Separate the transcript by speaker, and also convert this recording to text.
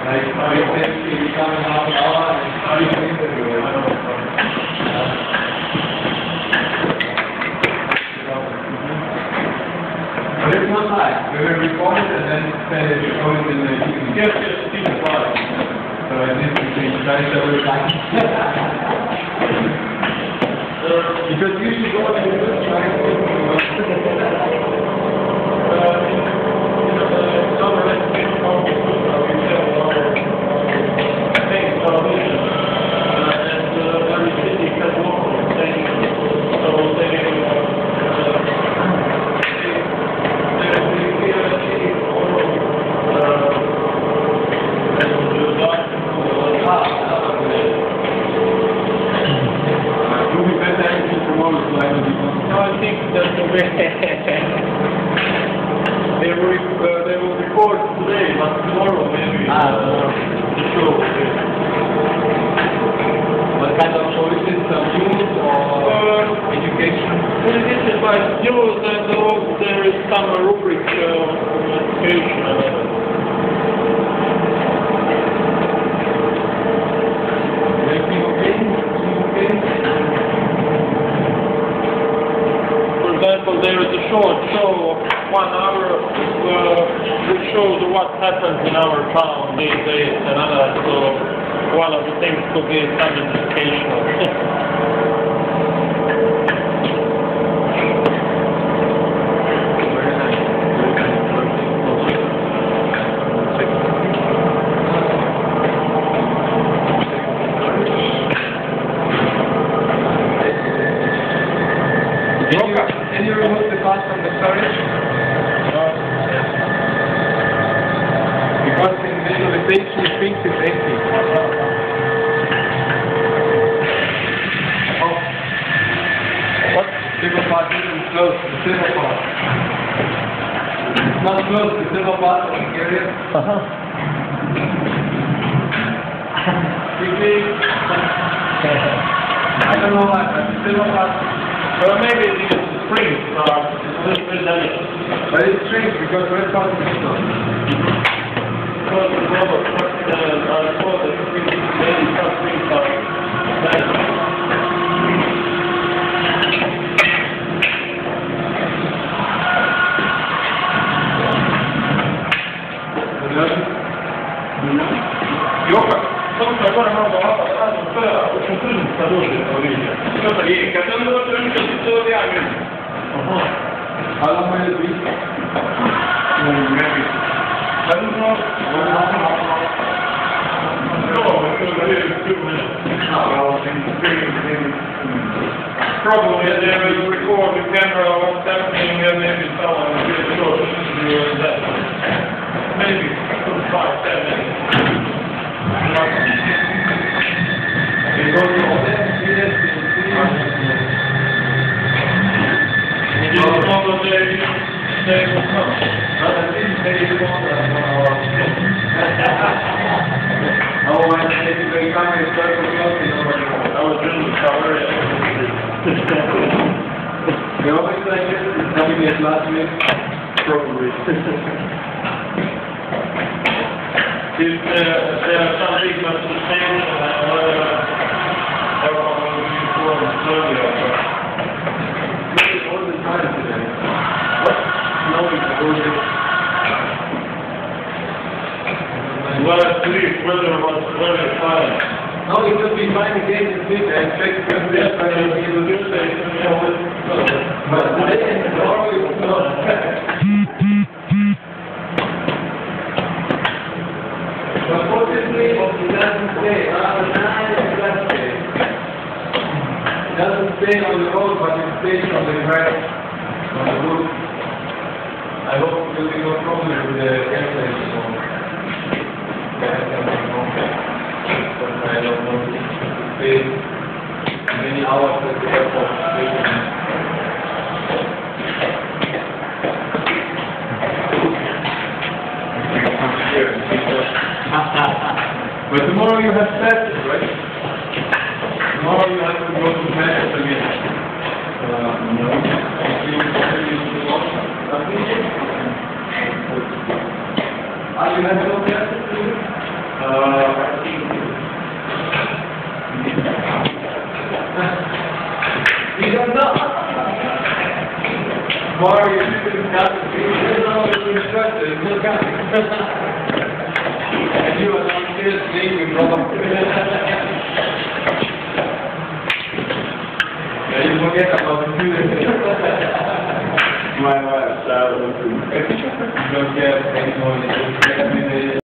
Speaker 1: Like, we come in half an hour and start the interview. But it's not live. We will record it and then show it in the evening.
Speaker 2: Yes, it's live.
Speaker 1: So I need to change that every time. Because you should go and do it,
Speaker 2: They will record today, but tomorrow maybe. The show.
Speaker 1: What kind of show is it? Some news or education?
Speaker 2: Well, this is like news and there is some rubric education. For example, there is a short show of 1 hour which shows what happens in our town these days and other, so one of the things could be some educational.
Speaker 1: Can you remove the glass from the storage? Because in visualization it thinks it's empty. Oh. What? Silver part isn't closed, the silver part. It's not closed, the silver part of the area. I don't know why, but the silver part.
Speaker 2: Well, maybe it's the springs are a little bit delicate.
Speaker 1: But it's strange because red part is closed.
Speaker 2: Because the rubber are called the springs, maybe some springs are delicate.
Speaker 1: Yoga.
Speaker 2: Sometimes I don't know how
Speaker 1: How long will it be?
Speaker 2: Maybe. I don't know. No, it's 2 minutes. Probably they will record the camera what's happening and maybe someone will get a short interview and that. Maybe 5, 10 minutes.
Speaker 1: You go to all that experience
Speaker 2: You don't know that they will come.
Speaker 1: but at least they will go otherwise they come and start to close in over
Speaker 2: I was doing the cover.
Speaker 1: They always like this, it's coming at last minute.
Speaker 2: Probably. If there are some big manifestations, everyone will be informed earlier.
Speaker 1: Maybe all the time today. What? No, it's all this.
Speaker 2: Last week, weather was very fine.
Speaker 1: No, it will be fine again this week. I expect to be fine again Tuesday. But today, tomorrow it's not. Unfortunately, it doesn't stay. It doesn't stay on the road, but it stays on the grass, on the roof. I hope there will be no problem with the airplane. So but I don't know if it stays many hours at the airport station. But tomorrow you have classes, right? Tomorrow you have to go to classes again. No. You have no classes today? Mario, you didn't have to be instructed. And you are downstairs sleeping, brother. Yeah, you forget about the students.
Speaker 3: My wife,
Speaker 1: You don't care anymore.